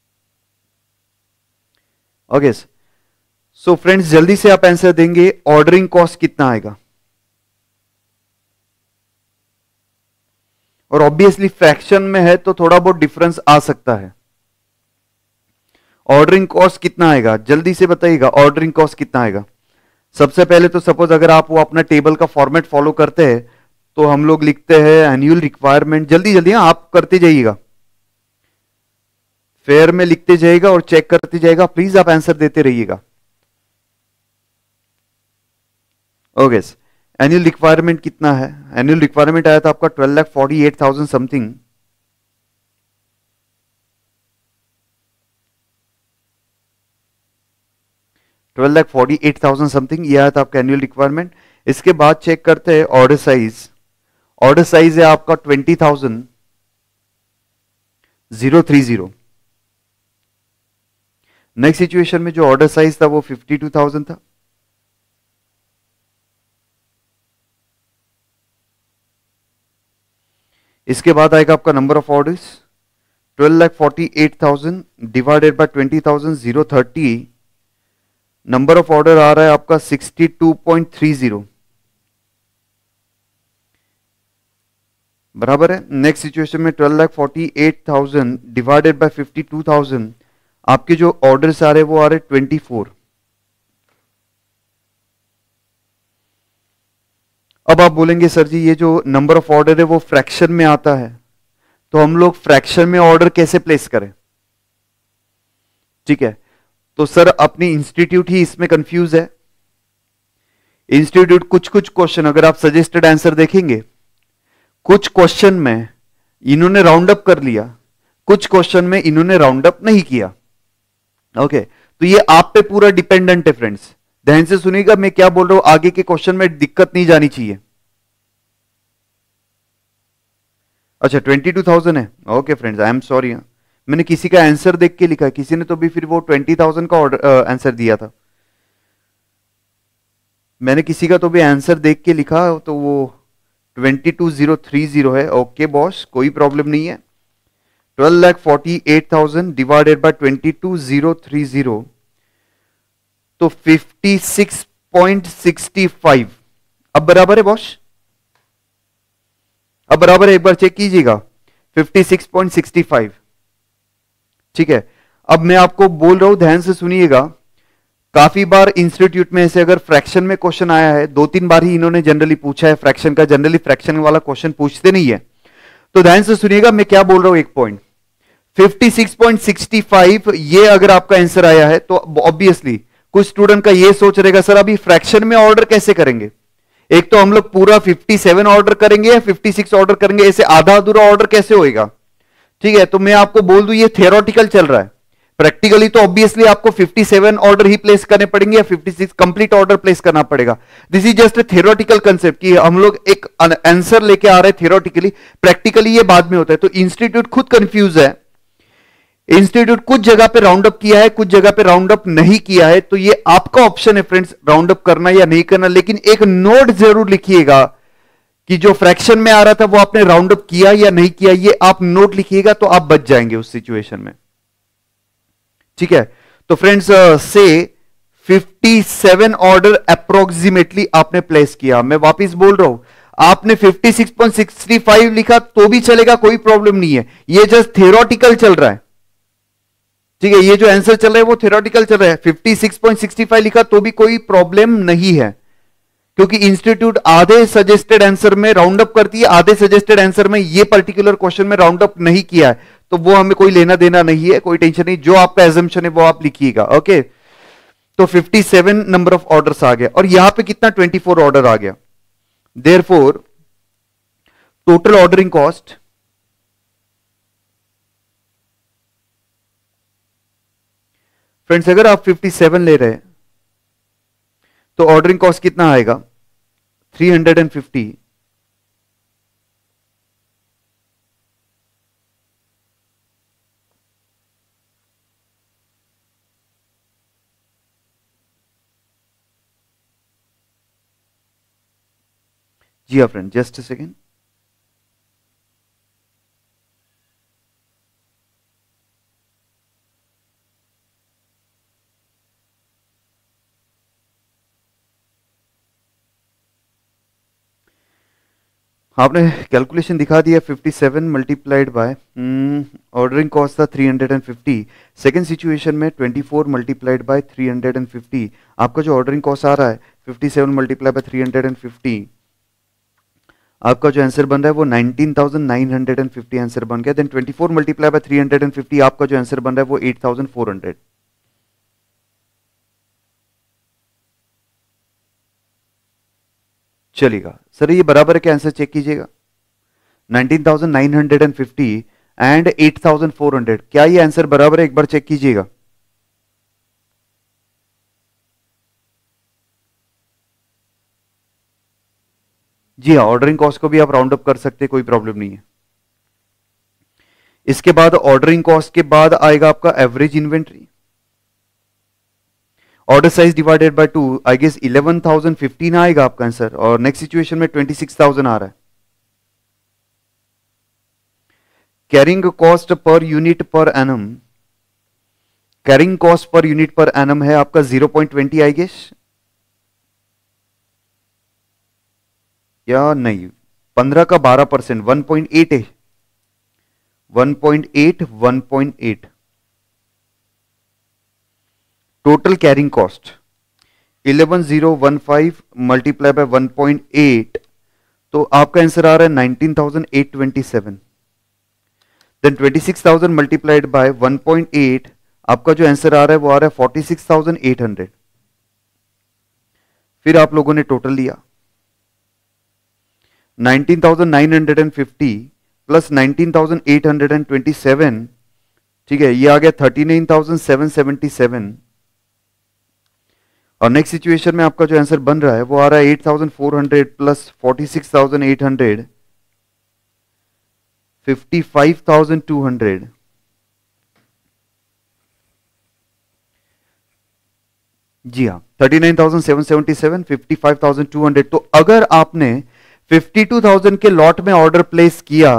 ओके, सो फ्रेंड्स जल्दी से आप आंसर देंगे, ऑर्डरिंग कॉस्ट कितना आएगा। और ऑब्वियसली फ्रैक्शन में है तो थोड़ा बहुत डिफरेंस आ सकता है। ऑर्डरिंग कॉस्ट कितना आएगा, जल्दी से बताइएगा, ऑर्डरिंग कॉस्ट कितना आएगा। सबसे पहले तो सपोज अगर आप वो अपना टेबल का फॉर्मेट फॉलो करते हैं तो हम लोग लिखते हैं एनुअल रिक्वायरमेंट। जल्दी जल्दी आप करते जाइएगा, फेयर में लिखते जाइएगा और चेक करते जाइएगा, प्लीज आप आंसर देते रहिएगा। ओके, एनुअल रिक्वायरमेंट कितना है, एनुअल रिक्वायरमेंट आया था आपका 12,48,000 समथिंग। $12,48,000 समथिंग ये आया था आपका एनुअल रिक्वायरमेंट। इसके बाद चेक करते हैं ऑर्डर साइज। ऑर्डर साइज है आपका 20,030। नेक्स्ट सिचुएशन में जो ऑर्डर साइज था वो 52,000 था। इसके बाद आएगा आपका number of orders 12,48,000 divided by 20,030। Number of order आ रहा है आपका 62.30 बराबर है। नेक्स्ट सिचुएशन में 12,48,000 डिवाइडेड बाय 52,000, आपके जो ऑर्डर्स आ रहे हैं वो आ रहे 24। अब आप बोलेंगे सर जी ये जो नंबर ऑफ ऑर्डर है वो फ्रैक्शन में आता है, तो हम लोग फ्रैक्शन में ऑर्डर कैसे प्लेस करें। ठीक है, तो सर अपनी इंस्टीट्यूट ही इसमें कंफ्यूज है। इंस्टीट्यूट कुछ कुछ क्वेश्चन अगर आप सजेस्टेड आंसर देखेंगे, कुछ क्वेश्चन में इन्होंने राउंड अप कर लिया, कुछ क्वेश्चन में इन्होंने राउंड अप नहीं किया। ओके, तो ये आप पे पूरा डिपेंडेंट है फ्रेंड्स, ध्यान से सुनिएगा मैं क्या बोल रहा हूं, आगे के क्वेश्चन में दिक्कत नहीं जानी चाहिए। अच्छा 22,000 है, okay friends I am sorry, मैंने किसी का आंसर देख के लिखा, किसी ने तो भी फिर वो 20,000 का ऑर्डर आंसर दिया था। मैंने किसी का तो भी आंसर देख के लिखा तो वो 22,030 है। ओके बॉस, कोई प्रॉब्लम नहीं है। 12,48,000 डिवाइडेड बाय 22,030 तो 56.65 अब बराबर है बॉस, अब बराबर है, एक बार चेक कीजिएगा 56.65। ठीक है, अब मैं आपको बोल रहा हूं ध्यान से सुनिएगा, काफी बार इंस्टीट्यूट में ऐसे अगर फ्रैक्शन में क्वेश्चन आया है, 2-3 बार ही इन्होंने जनरली पूछा है फ्रैक्शन का, जनरली फ्रैक्शन वाला क्वेश्चन पूछते नहीं है। तो ध्यान से सुनिएगा मैं क्या बोल रहा हूं, एक पॉइंट 56.65 ये अगर आपका आंसर आया है तो ऑब्वियसली कुछ स्टूडेंट का ये सोच रहेगा सर अभी फ्रैक्शन में ऑर्डर कैसे करेंगे, एक तो हम लोग पूरा 57 ऑर्डर करेंगे या 56 ऑर्डर करेंगे, ऐसे आधा अधूरा ऑर्डर कैसे होएगा। ठीक है, तो मैं आपको बोल दूं ये थियोरेटिकल चल रहा है, प्रैक्टिकली तो ऑब्वियसली आपको 57 ऑर्डर ही प्लेस करने पड़ेंगे या 56 कंप्लीट ऑर्डर प्लेस करना पड़ेगा। This is just a theoretical concept कि हम लोग एक आंसर लेके आ रहे हैं थियोरेटिकली, प्रैक्टिकली ये बाद में होता है। तो इंस्टीट्यूट खुद कंफ्यूज है, इंस्टीट्यूट कुछ जगह पे राउंड अप किया है, कुछ जगह पे राउंड अप नहीं किया है, तो ये आपका ऑप्शन है फ्रेंड्स राउंड अप करना या नहीं करना। लेकिन एक नोट जरूर लिखिएगा कि जो फ्रैक्शन में आ रहा था वो आपने राउंड अप किया या नहीं किया, ये आप नोट लिखिएगा तो आप बच जाएंगे उस सिचुएशन में। ठीक है, तो फ्रेंड्स से 57 ऑर्डर अप्रोक्सीमेटली आपने प्लेस किया। मैं वापस बोल रहा हूं, आपने 56.65 लिखा तो भी चलेगा, कोई प्रॉब्लम नहीं है, ये जस्ट थियोरेटिकल चल रहा है। ठीक है, ये जो आंसर चल रहा है वो थियोरेटिकल चल रहा है। 56.65 लिखा तो भी कोई प्रॉब्लम नहीं है, क्योंकि इंस्टीट्यूट आधे सजेस्टेड आंसर में राउंड अप करती है, आधे सजेस्टेड आंसर में ये पर्टिकुलर क्वेश्चन में राउंड अप नहीं किया है, तो वो हमें कोई लेना देना नहीं है, कोई टेंशन नहीं, जो आपका एजम्पशन है वो आप लिखिएगा। ओके, तो 57 नंबर ऑफ ऑर्डर्स आ गया, और यहां पे कितना 24 ऑर्डर आ गया। Therefore total ordering cost friends, अगर आप 57 ले रहे हैं तो ऑर्डरिंग कॉस्ट कितना आएगा 350। जी हाँ फ्रेंड, जस्ट अ सेकेंड। आपने कैलकुलेशन दिखा दिया 57 मल्टीप्लाइड बाय ऑर्डरिंग कॉस्ट था 350। सेकेंड सिचुएशन में 24 मल्टीप्लाइड बाय 350। आपका जो ऑर्डरिंग कॉस्ट आ रहा है 57 मल्टीप्लाई बाय 350, आपका जो आंसर बन रहा है वो 19,950 आंसर बन गया। देन 24 मल्टीप्लाई बाय 350, आपका जो आंसर बन रहा है वो 8,400। चलेगा सर, ये बराबर है क्या? आंसर चेक कीजिएगा। 19,950 एंड 8,400, क्या ये आंसर बराबर है? एक बार चेक कीजिएगा। जी हाँ, ऑर्डरिंग कॉस्ट को भी आप राउंड अप कर सकते हैं, कोई प्रॉब्लम नहीं है। इसके बाद ऑर्डरिंग कॉस्ट के बाद आएगा आपका average inventory. Order size divided by 2, I guess 11,015 आएगा आपका आंसर, और नेक्स्ट सिचुएशन में 26,000 आ रहा है। Carrying cost per unit per annum, carrying cost per unit per annum है आपका 0.20 आई गेस, या नहीं 15 का 12%, 1.8 है, 1.8 total carrying cost 11,015 multiply by 1.8, तो आपका आंसर आ रहा है 19,827। देन 26,000 मल्टीप्लाइड बाय 1.8, आपका जो आंसर आ रहा है वो आ रहा है 46,800। फिर आप लोगों ने टोटल लिया 19,950 प्लस 19,827, ठीक है, ये आ गया 39,777। और नेक्स्ट सिचुएशन में आपका जो आंसर बन रहा है वो आ रहा है 8,400 प्लस 46,800, 55,200। जी हाँ, 39,777, 55,200। तो अगर आपने 52,000 के लॉट में ऑर्डर प्लेस किया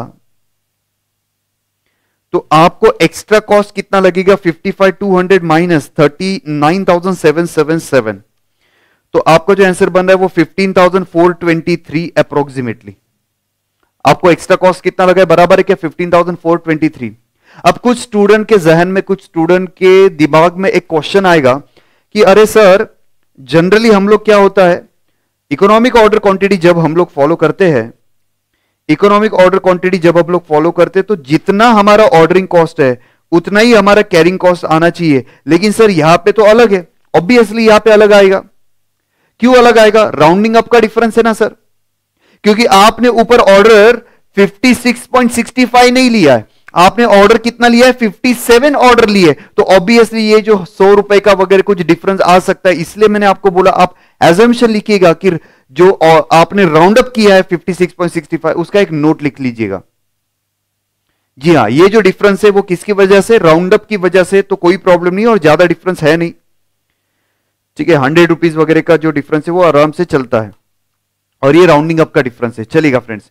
तो आपको एक्स्ट्रा कॉस्ट कितना लगेगा? 55,200 माइनस 39,777, तो आपका जो आंसर बन रहा है वो 15,423 अप्रोक्सीमेटली। आपको एक्स्ट्रा कॉस्ट कितना लगा है? बराबर है क्या 15,423। अब कुछ स्टूडेंट के जहन में, कुछ स्टूडेंट के दिमाग में एक क्वेश्चन आएगा कि अरे सर, जनरली हम लोग क्या होता है, इकोनॉमिक ऑर्डर क्वांटिटी जब हम लोग फॉलो करते हैं, इकोनॉमिक ऑर्डर क्वांटिटी जब हम लोग फॉलो करते हैं तो जितना हमारा ऑर्डरिंग कॉस्ट है उतना ही हमारा कैरिंग कॉस्ट आना चाहिए। लेकिन सर यहां पे तो अलग है, ऑब्वियसली यहां पे अलग आएगा। क्यों अलग आएगा? राउंडिंग अप का डिफरेंस है ना सर, क्योंकि आपने ऊपर ऑर्डर 56.65 नहीं लिया है, आपने ऑर्डर कितना लिया है? 57 ऑर्डर लिए, तो ऑब्वियसली ये जो 100 रुपए का वगैरह कुछ डिफरेंस आ सकता है। इसलिए मैंने आपको बोला आप एजम्पशन लिखिएगा कि जो आपने राउंड अप किया है 56.65, उसका एक नोट लिख लीजिएगा। जी हाँ, ये जो डिफरेंस है वो किसकी वजह से? राउंड अप की वजह से। तो कोई प्रॉब्लम नहीं और ज्यादा डिफरेंस है नहीं, ठीक है। 100 रुपीज वगैरह का जो डिफरेंस है वो आराम से चलता है, और ये राउंडिंग अप का डिफरेंस है, चलेगा फ्रेंड्स।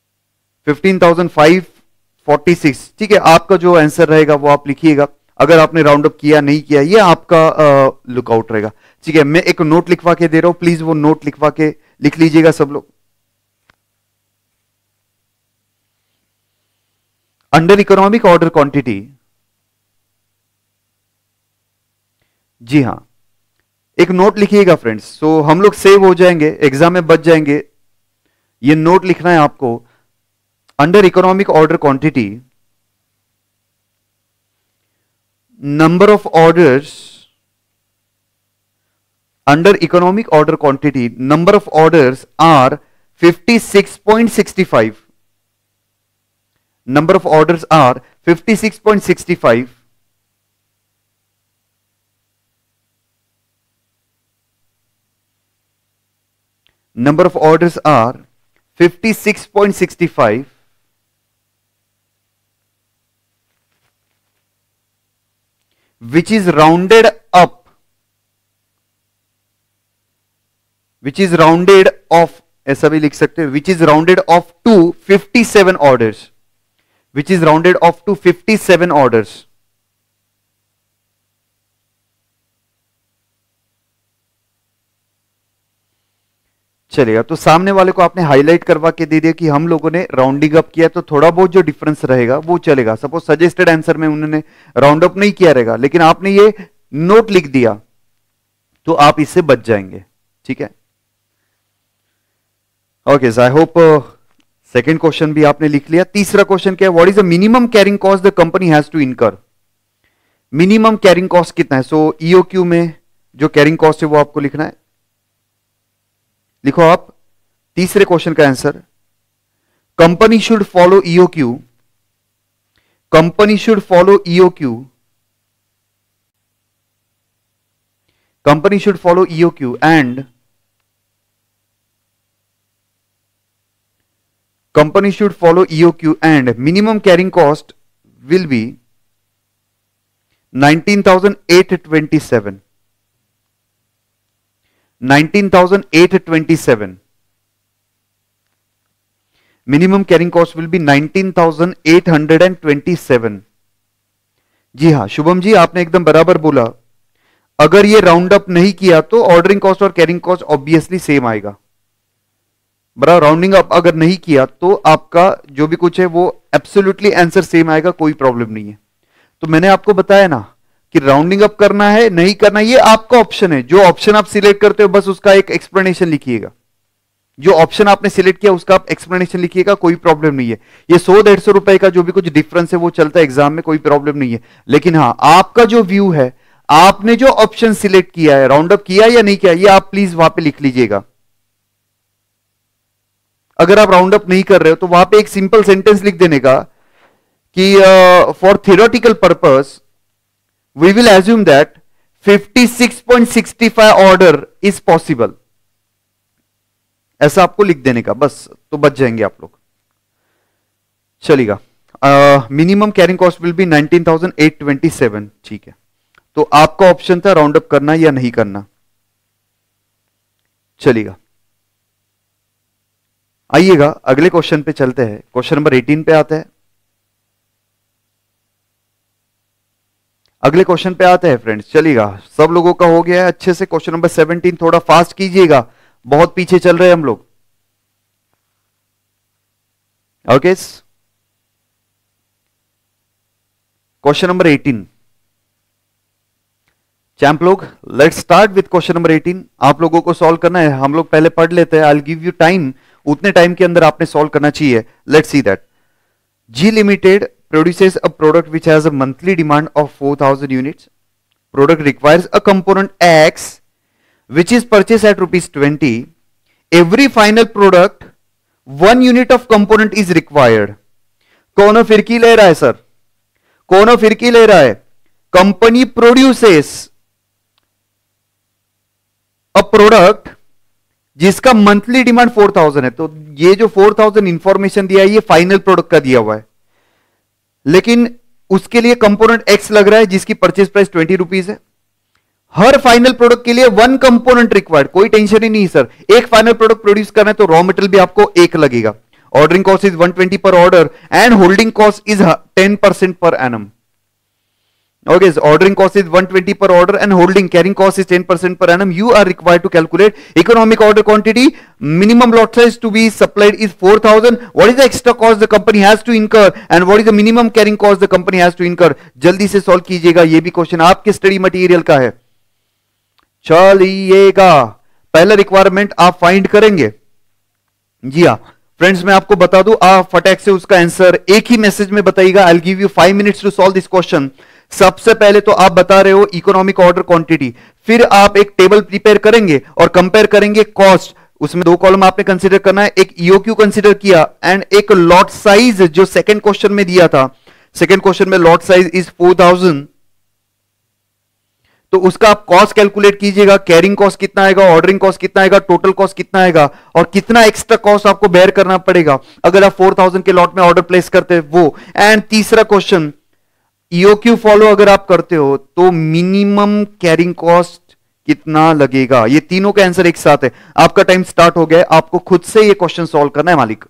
15,546, ठीक है। आपका जो आंसर रहेगा वो आप लिखिएगा, अगर आपने राउंड अप किया नहीं किया ये आपका लुकआउट रहेगा, ठीक है। मैं एक नोट लिखवा के दे रहा हूं, प्लीज वो नोट लिखवा के लिख लीजिएगा सब लोग। अंडर इकोनॉमिक ऑर्डर क्वांटिटी, जी हां, एक नोट लिखिएगा फ्रेंड्स, सो हम लोग सेव हो जाएंगे, एग्जाम में बच जाएंगे। ये नोट लिखना है आपको। Under economic order quantity, number of orders Under economic order quantity, number of orders are 56.65. Number of orders are 56.65. Number of orders are 56.65, which is rounded up, which is rounded off, ऐसा भी लिख सकते हैं, which is rounded off to 57 orders, which is rounded off to 57 orders. चलेगा, तो सामने वाले को आपने हाईलाइट करवा के दे दिया कि हम लोगों ने राउंडिंग अप किया, तो थोड़ा बहुत जो डिफरेंस रहेगा वो चलेगा. सपोज सजेस्टेड आंसर में उन्होंने राउंड अप नहीं किया रहेगा, लेकिन आपने ये नोट लिख दिया तो आप इससे बच जाएंगे. ठीक है, okay. I hope second question भी आपने लिख लिया. तीसरा क्वेश्चन क्या है? What is the minimum carrying cost the company has to incur. Minimum carrying cost कितना है? सो ईओक्यू में जो कैरिंग कॉस्ट है वो आपको लिखना है. लिखो आप तीसरे क्वेश्चन का answer. Company should follow EOQ, company should follow EOQ, company should follow EOQ and company should follow EOQ and minimum carrying cost will be 19,827. 19,827. Minimum carrying cost will be 19,827. जी हाँ शुभम जी, आपने एकदम बराबर बोला. अगर ये राउंड अप नहीं किया तो ऑर्डरिंग कॉस्ट और कैरिंग कॉस्ट ऑब्वियसली सेम आएगा. बराबर, राउंडिंग अप अगर नहीं किया तो आपका जो भी कुछ है वो एब्सोल्युटली आंसर सेम आएगा, कोई प्रॉब्लम नहीं है. तो मैंने आपको बताया ना कि राउंडिंग अप करना है नहीं करना, ये आपका ऑप्शन है. जो ऑप्शन आप सिलेक्ट करते हो बस उसका एक एक्सप्लेनेशन लिखिएगा. जो ऑप्शन आपने सिलेक्ट किया उसका आप एक्सप्लेनेशन लिखिएगा, कोई प्रॉब्लम नहीं है. ये 100-150 रुपए का जो भी कुछ डिफरेंस है वो चलता है एग्जाम में, कोई प्रॉब्लम नहीं है. लेकिन हाँ, आपका जो व्यू है, आपने जो ऑप्शन सिलेक्ट किया है, राउंड अप किया या नहीं किया, ये आप प्लीज वहां पे लिख लीजिएगा. अगर आप राउंड अप नहीं कर रहे हो तो वहां पे एक सिंपल सेंटेंस लिख देने का कि for theoretical purpose we will assume that 56.65 order is possible. ऐसा आपको लिख देने का बस, तो बच जाएंगे आप लोग. चलेगा. Minimum carrying cost will be 19,827. ठीक है, तो आपका ऑप्शन था राउंड अप करना या नहीं करना. चलेगा, आइएगा अगले क्वेश्चन पे चलते हैं. क्वेश्चन नंबर 18 पे आते हैं. अगले क्वेश्चन पे आते हैं फ्रेंड्स. चलिएगा, सब लोगों का हो गया है अच्छे से. क्वेश्चन नंबर 17 थोड़ा फास्ट कीजिएगा, बहुत पीछे चल रहे हैं हम लोग. Okay, question number 18. चैंप लोग, let's start with question number 18. आप लोगों को सॉल्व करना है, हम लोग पहले पढ़ लेते हैं. I will give you time, उतने टाइम के अंदर आपने सॉल्व करना चाहिए. Let's see that. G limited produces a product which has a monthly demand of 4,000 units. Product requires a component X which is purchased at ₹20. Every final product 1 unit of component is required. कौन फिरकी ले रहा है sir? कौन फिरकी ले रहा है? कंपनी प्रोड्यूसेस अ प्रोडक्ट जिसका मंथली डिमांड 4,000 है. तो ये जो 4,000 इंफॉर्मेशन दिया है ये फाइनल प्रोडक्ट का दिया हुआ है, लेकिन उसके लिए कंपोनेंट एक्स लग रहा है जिसकी परचेज प्राइस ₹20 है. हर फाइनल प्रोडक्ट के लिए 1 कंपोनेंट रिक्वायर्ड. कोई टेंशन ही नहीं सर. एक फाइनल प्रोडक्ट प्रोड्यूस करना है तो रॉ मटेरियल भी आपको एक लगेगा. ऑर्डरिंग कॉस्ट इज 120 पर order and holding cost is 10% per annum. Okay, so ordering cost is 120 per order and holding carrying cost is 10% per annum. You are required to calculate economic order quantity. Minimum lot size to be supplied is 4,000. What is the extra cost the company has to incur and what is the minimum carrying cost the company has to incur? जल्दी से solve कीजिएगा. ये भी question आपके study material का है. चलिएगा, पहला रिक्वायरमेंट आप फाइंड करेंगे. जी हाँ फ्रेंड्स, मैं आपको बता दूं, आप फटाक से उसका आंसर एक ही मैसेज में बताइएगा. I will give you 5 minutes to solve this question. सबसे पहले तो आप बता रहे हो इकोनॉमिक ऑर्डर क्वांटिटी, फिर आप एक टेबल प्रिपेयर करेंगे और कंपेयर करेंगे कॉस्ट। उसमें दो कॉलम आपने कंसीडर करना है, एक ईओक्यू कंसीडर किया एंड एक लॉट साइज जो सेकंड क्वेश्चन में दिया था। सेकंड क्वेश्चन में लॉट साइज इज 4000, तो उसका आप कॉस्ट कैलकुलेट कीजिएगा, कैरिंग कॉस्ट कितना आएगा, ऑर्डरिंग कॉस्ट कितना आएगा, टोटल कॉस्ट कितना आएगा और कितना एक्स्ट्रा कॉस्ट आपको बेयर करना पड़ेगा अगर आप 4000 के लॉट में ऑर्डर प्लेस करते हैं वो। एंड तीसरा क्वेश्चन, ईओक्यू फॉलो अगर आप करते हो तो मिनिमम कैरिंग कॉस्ट कितना लगेगा। ये तीनों का आंसर एक साथ है। आपका टाइम स्टार्ट हो गया, आपको खुद से ये क्वेश्चन सॉल्व करना है मालिक।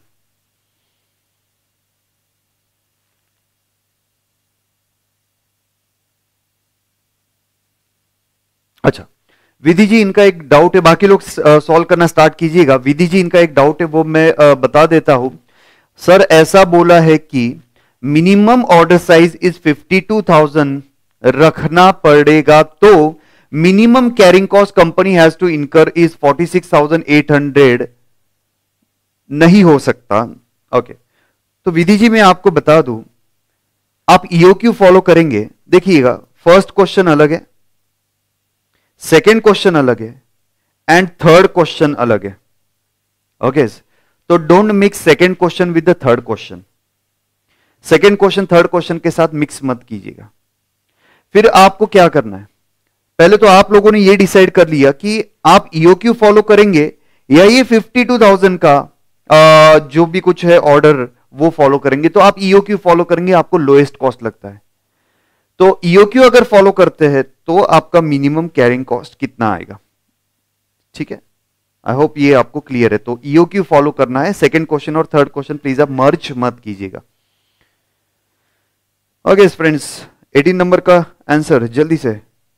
अच्छा, विधि जी इनका एक डाउट है, बाकी लोग सॉल्व करना स्टार्ट कीजिएगा। विधि जी इनका एक डाउट है वो मैं बता देता हूं। सर ऐसा बोला है कि मिनिमम ऑर्डर साइज इज 52,000 रखना पड़ेगा, तो minimum carrying cost company has to incur is 46,800 नहीं हो सकता। ओके, तो विधि जी मैं आपको बता दूं, आप ईओक्यू फॉलो करेंगे, देखिएगा फर्स्ट क्वेश्चन अलग है, सेकेंड क्वेश्चन अलग है एंड थर्ड क्वेश्चन अलग है। ओके, तो don't mix second question with the third question. Second question third question के साथ मिक्स मत कीजिएगा। फिर आपको क्या करना है, पहले तो आप लोगों ने यह डिसाइड कर लिया कि आप ईओक्यू फॉलो करेंगे या ये 52,000 का जो भी कुछ है ऑर्डर वो फॉलो करेंगे। तो आप ईओक्यू फॉलो करेंगे, आपको लोएस्ट कॉस्ट लगता है। तो ईओक्यू अगर फॉलो करते हैं तो आपका मिनिमम कैरिंग कॉस्ट कितना आएगा। ठीक है, आई होप ये आपको क्लियर है। तो ईओक्यू फॉलो करना है। सेकंड क्वेश्चन और थर्ड क्वेश्चन प्लीज आप मर्ज मत कीजिएगा। ओके फ्रेंड्स, 18 नंबर का आंसर जल्दी से।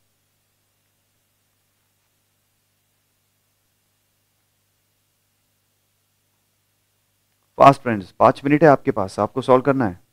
फास्ट फ्रेंड्स, 5 मिनट है आपके पास, आपको सॉल्व करना है।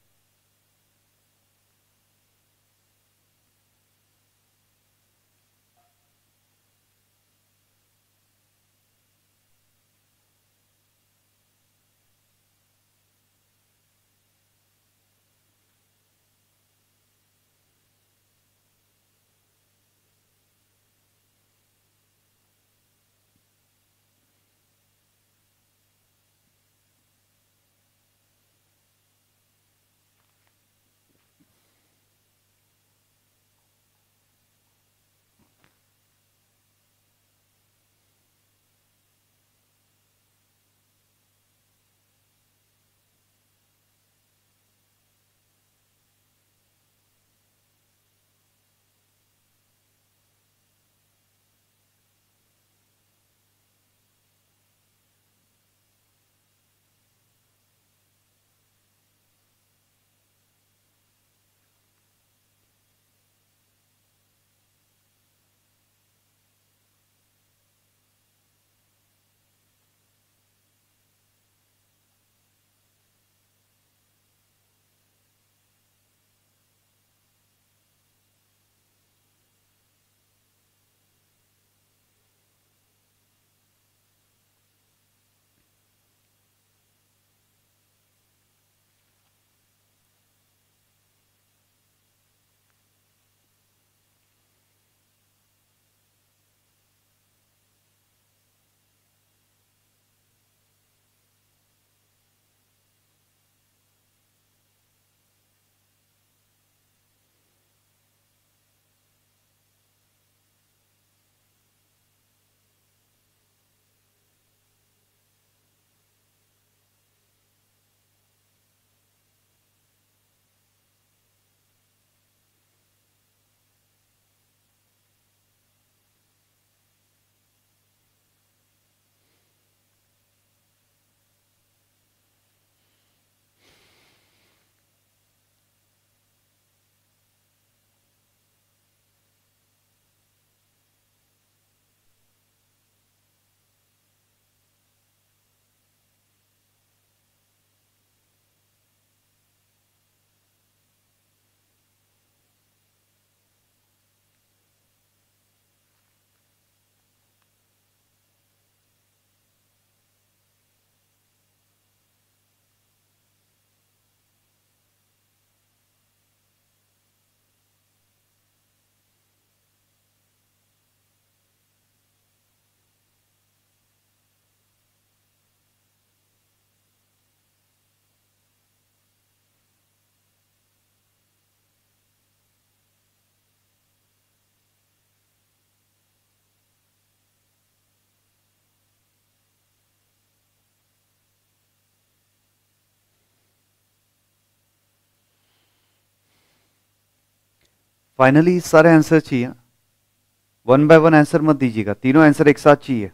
फाइनली सारे आंसर चाहिए, वन बाय वन आंसर मत दीजिएगा, तीनों आंसर एक साथ चाहिए।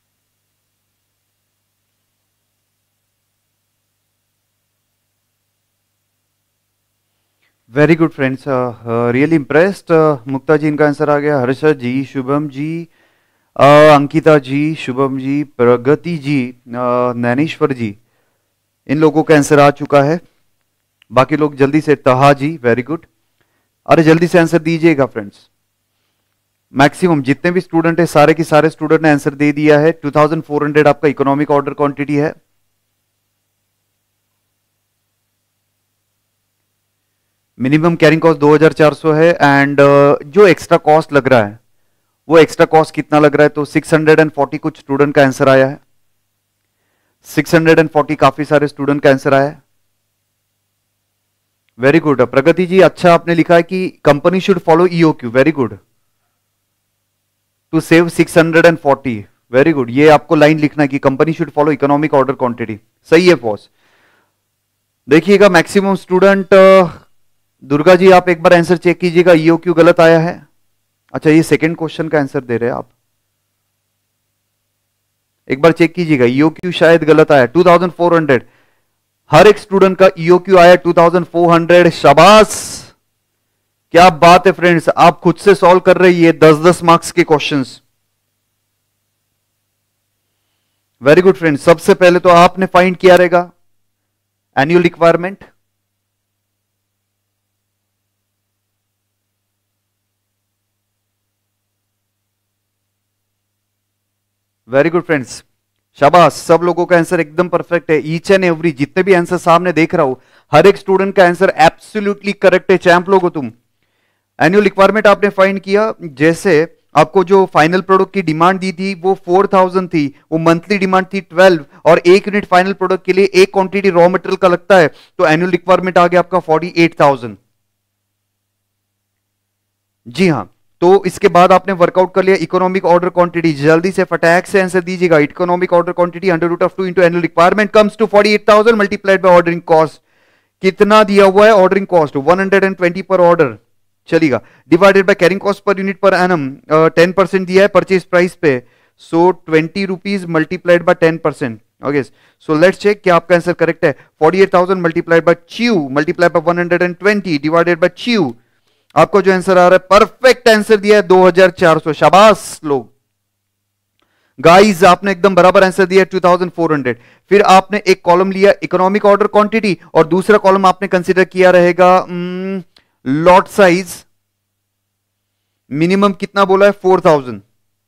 Very good friends, really impressed. Mukta ji इनका आंसर आ गया, हर्षद जी, शुभम जी, अंकिता जी, शुभम जी, प्रगति जी, नैनेश्वर जी, इन लोगों का आंसर आ चुका है। बाकी लोग जल्दी से, तहा जी वेरी गुड, अरे जल्दी से आंसर दीजिएगा फ्रेंड्स। मैक्सिमम जितने भी स्टूडेंट है सारे के सारे स्टूडेंट ने आंसर दे दिया है। 2400 आपका इकोनॉमिक ऑर्डर क्वांटिटी है। मिनिमम कैरिंग कॉस्ट 2400 है, एंड जो एक्स्ट्रा कॉस्ट लग रहा है वो एक्स्ट्रा कॉस्ट कितना लग रहा है, तो 640 कुछ स्टूडेंट का आंसर आया है। 640 काफी सारे स्टूडेंट का आंसर आया है। वेरी गुड प्रगति जी, अच्छा आपने लिखा है कि company should follow EOQ, very good, to save 640, very good. ये आपको लाइन लिखना है कि company should follow economic order quantity, सही है बॉस। देखिएगा मैक्सिमम स्टूडेंट, दुर्गा जी आप एक बार आंसर चेक कीजिएगा, ईओक्यू गलत आया है। अच्छा ये सेकंड क्वेश्चन का आंसर दे रहे हैं आप, एक बार चेक कीजिएगा, ईओक्यू शायद गलत आया 2400। हर एक स्टूडेंट का ईओक्यू आया 2400, शाबाश, क्या बात है फ्रेंड्स, आप खुद से सॉल्व कर रही है 10-10 मार्क्स के क्वेश्चंस। वेरी गुड फ्रेंड्स, सबसे पहले तो आपने फाइंड किया रहेगा annual requirement. Very good friends, शाबाश, सब लोगों का आंसर एकदम परफेक्ट है। ईच एंड एवरी जितने भी आंसर सामने देख रहा हूं, हर एक स्टूडेंट का आंसर एब्सोल्युटली करेक्ट है। चैंप लोगो तुम। एनुअल रिक्वायरमेंट आपने फाइंड किया, जैसे आपको जो फाइनल प्रोडक्ट की डिमांड दी थी वो 4000 थी, वो मंथली डिमांड थी 12, और एक यूनिट फाइनल प्रोडक्ट के लिए एक क्वांटिटी रॉ मटेरियल का लगता है, तो एनुअल रिक्वायरमेंट आ गया आपका 48,000। जी हाँ, तो इसके बाद आपने वर्कआउट कर लिया इकोनॉमिक ऑर्डर क्वांटिटी, जल्दी से फटाक से आंसर दीजिएगा। Economic order quantity under root of 2 into annual requirement comes to 48,000 multiplied by ordering cost. कितना दिया हुआ है ऑर्डरिंग कॉस्ट, 120 पर ऑर्डर, चलेगा, divided by carrying cost per unit per annum, 10% दिया है परचेज प्राइस पे, so 20 rupees multiplied by 10%। Okay, so let's check क्या आपका आंसर करेक्ट है। 48,000 multiplied by two multiplied by 120 divided by two, आपको जो आंसर आ रहा है परफेक्ट आंसर दिया है 2400। शाबाश लोग, गाइस आपने एकदम बराबर आंसर दिया 2400। फिर आपने एक कॉलम लिया इकोनॉमिक ऑर्डर क्वांटिटी, और दूसरा कॉलम आपने कंसीडर किया रहेगा लॉट साइज। मिनिमम कितना बोला है 4000,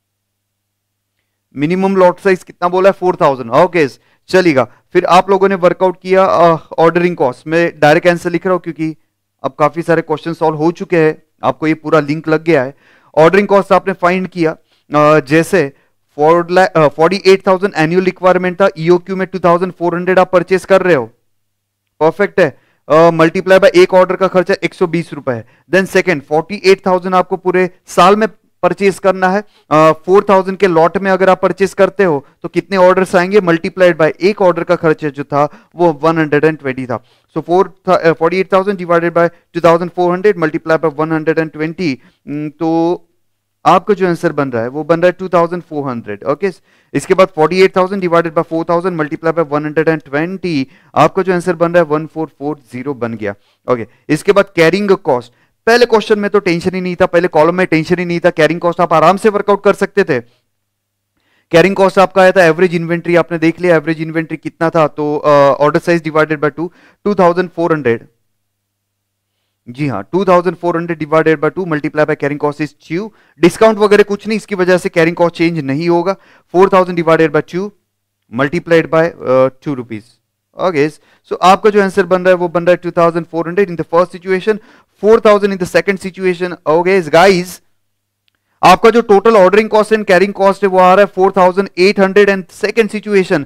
मिनिमम लॉट साइज कितना बोला है 4000। ओके चलेगा, फिर आप लोगों ने वर्कआउट किया ऑर्डरिंग कॉस्ट। मैं डायरेक्ट आंसर लिख रहा हूं क्योंकि अब काफी सारे क्वेश्चन सॉल्व हो चुके हैं, आपको ये पूरा लिंक लग गया है। ऑर्डरिंग कॉस्ट आपने फाइंड किया, जैसे 48,000 एनुअल रिक्वायरमेंट था, ईओक्यू में 2400 आप परचेस कर रहे हो, परफेक्ट है। मल्टीप्लाई बाय एक ऑर्डर का खर्चा 120 रुपए है। देन सेकंड 48,000 आपको पूरे साल में परचेस करना है, 4,000 के लॉट में अगर आप परचेस करते हो तो कितने ऑर्डर्स आएंगे, मल्टीप्लाइड बाय एक ऑर्डर का खर्चा जो था वो 120 था। So 48,000 divided by 2400 multiply by 120, तो आपका जो आंसर बन रहा है वो बन रहा है 2400। ओके, इसके बाद 48,000 डिवाइडेड बाय 4,000 मल्टीप्लाई बाय 120, आपका जो आंसर बन रहा है 1440 बन गया। ओके, इसके बाद कैरिंग कॉस्ट, पहले क्वेश्चन में तो टेंशन ही नहीं था, पहले कॉलम में टेंशन ही नहीं था, कैरिंग कॉस्ट आप आराम से वर्कआउट कर सकते थे। कैरिंग कॉस्ट आपका आया था एवरेज इन्वेंट्री, आपने देख लिया एवरेज इन्वेंट्री कितना था, तो ऑर्डर साइज डिवाइडेड बाय 2, 2400। जी हाँ, 2400 divided by 2 multiply by carrying cost is 2, discount वगैरह कुछ नहीं, इसकी वजह से कैरिंग कॉस्ट चेंज नहीं होगा। 4000 divided by 2 multiplied by 2 rupees. Okay, so आपका जो आंसर बन रहा है वो बन रहा है 2400 in the first situation, 4000 in the second situation. Okay guys, आपका जो total ordering cost and carrying cost है वो आ रहा है 4800, एंड सेकंड सिचुएशन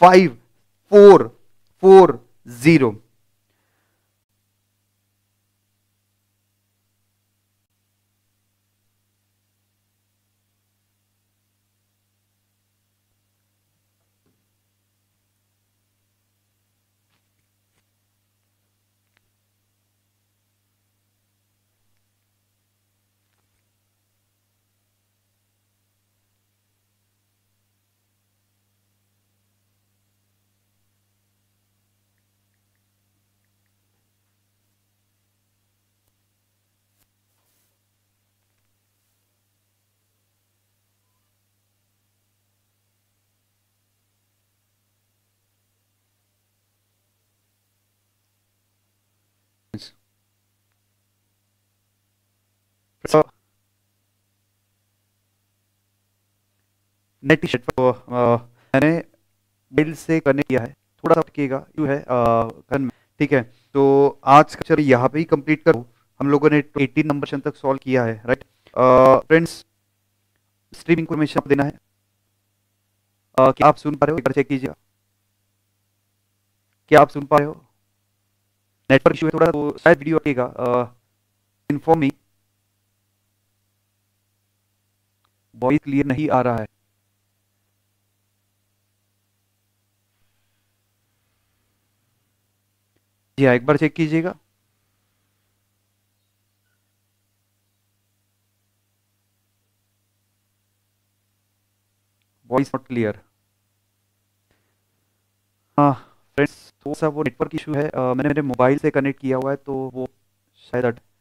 5440। नेट तो मैंने मोबाइल से कनेक्ट किया है, थोड़ा सा अटकेगा क्यों है ठीक है। तो आज का चलिए यहाँ पे ही कंप्लीट करो। हम लोगों ने 18 नंबर क्वेश्चन तक सॉल्व किया है, राइट फ्रेंड्स। स्ट्रीमिंग इन्फॉर्मेशन आप देना है, क्या आप सुन पा रहे हो, एक बार चेक कीजिएगा। क्या आप सुन पा रहे हो? नेटवर्क इशू है थोड़ा, तो शायद वीडियो अटकेगा। इन्फॉर्म मी, वॉइस क्लियर नहीं आ रहा है। जी हाँ, एक बार चेक कीजिएगा। Voice not clear. हाँ फ्रेंड्स, थोड़ा सा वो नेटवर्क इशू है। मैंने मेरे मोबाइल से कनेक्ट किया हुआ है, तो वो शायद